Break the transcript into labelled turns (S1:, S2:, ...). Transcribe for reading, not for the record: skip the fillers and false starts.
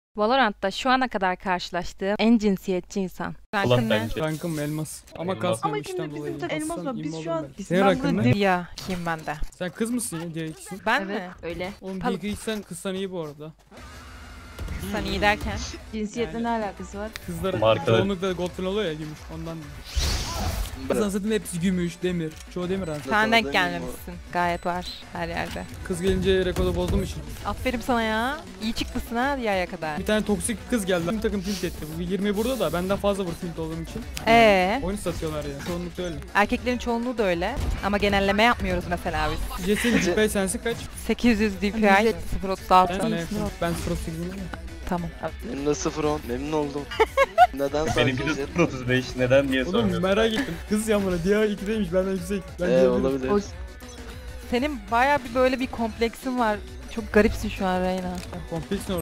S1: Valorant'ta şu ana kadar karşılaştığım en cinsiyetçi insan.
S2: Ulan
S1: Rankın ne?
S2: bence.
S3: Rankım elmas. Ama
S2: Elmas.
S3: kasmıyorum
S4: Ama
S3: işten
S4: şimdi
S3: dolayı.
S4: bizim de elmas
S3: Kassam
S4: var. Biz
S3: immo
S4: şu an
S3: olurum ben. Senin rankın ne?
S1: Divya kim bende?
S3: Sen kız mısın ya diğer ikisi?
S1: Ben
S4: Evet
S1: mi?
S4: öyle.
S3: Oğlum
S1: Pal-
S3: bir sen kızsan iyi bu arada.
S1: Sen iyi derken.
S4: Cinsiyetle
S3: Yani-
S4: ne alakası var?
S3: Kızlar
S2: Markalar.
S3: çoğunlukla gold falan oluyor ya gümüş ondan. Kızlar zaten hepsi gümüş, demir. Çoğu demir ha.
S1: Sen denk gelmemişsin. Gayet var her yerde.
S3: Kız gelince rekoru bozduğum için.
S1: Aferin sana ya. İyi çıkmışsın ha Diğer'e kadar.
S3: Bir tane toksik kız geldi. Tüm takım tilt etti. Bu 20 burada da benden fazla vur tilt olduğum için. Oyunu satıyorlar ya. Çoğunlukla öyle.
S1: Erkeklerin çoğunluğu da öyle. Ama genelleme yapmıyoruz mesela biz.
S3: Jesse'nin DPI sensi kaç?
S1: 800 DPI,
S4: Güzel.
S1: 036.
S3: Ben sana yakın. Ben 0.8'im.
S1: Tamam.
S5: Benim de 0-10. Memnun oldum. Neden
S2: Benimki de
S5: sadece?
S2: 35 neden diye
S3: Oğlum
S2: soruyorum.
S3: merak ettim. Kız ya bana diğer 2'deymiş benden yüksek. Ben diyebilirim.
S5: Olabilir.
S4: O-
S1: Senin baya bir böyle bir kompleksin var. Çok garipsin şu an Reyna.
S3: Kompleksin